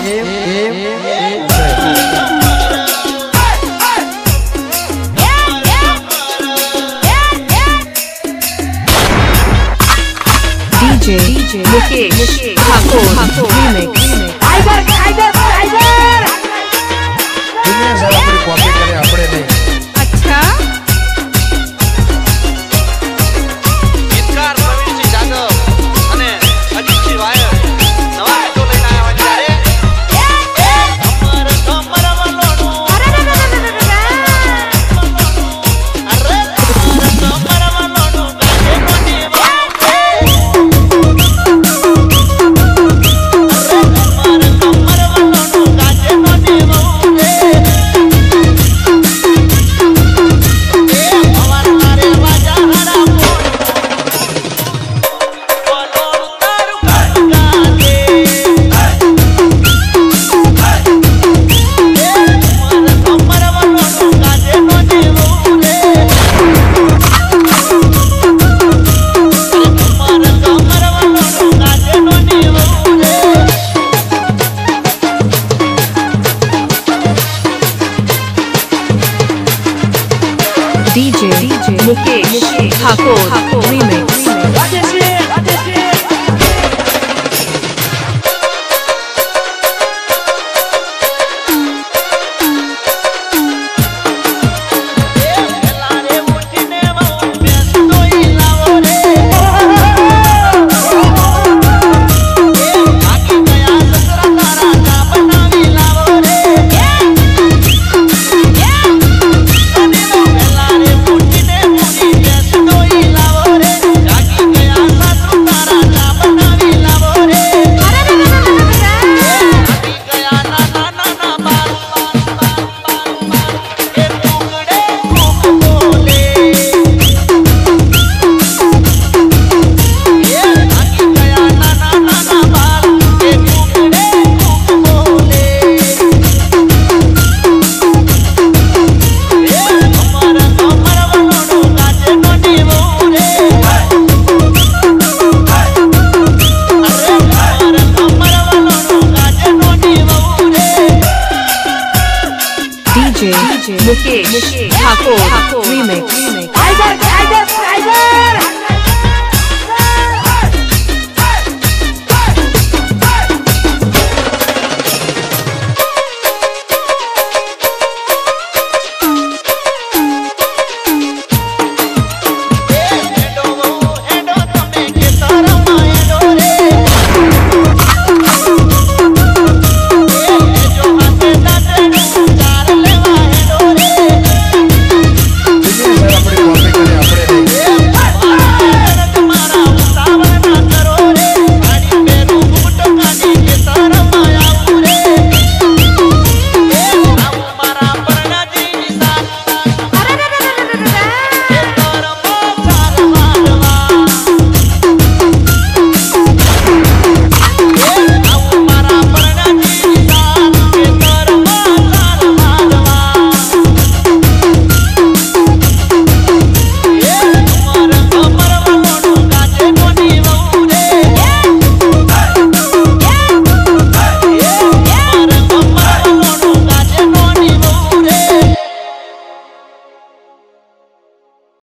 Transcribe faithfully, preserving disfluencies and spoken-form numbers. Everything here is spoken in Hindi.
DJ DJ Mukesh Thakur Thakur remix tiger tiger tiger दुनिया सारा पूरी कॉपी करे अपने नहीं। अच्छा गीतकार प्रवीण सिंह जाधव અને અજીત સિંહ વાયર નવા ગીતો લઈને આવ્યા ત્યારે અમર કમર વલોણો અરે અરે કમર વલોણો ગાજે કોની DJ DJ Mukesh Thakur Thakur remix Mukesh Thakur